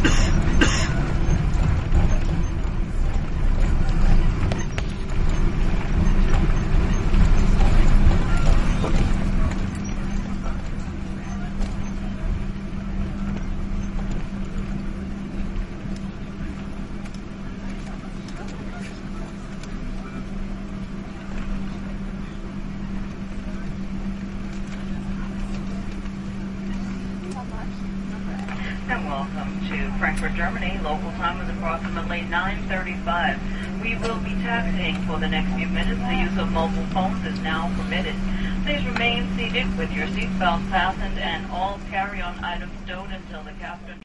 And welcome to Frankfurt, Germany. Local time is approximately 9:35. We will be taxiing for the next few minutes. The use of mobile phones is now permitted. Please remain seated with your seatbelt fastened and all carry-on items stowed until the captain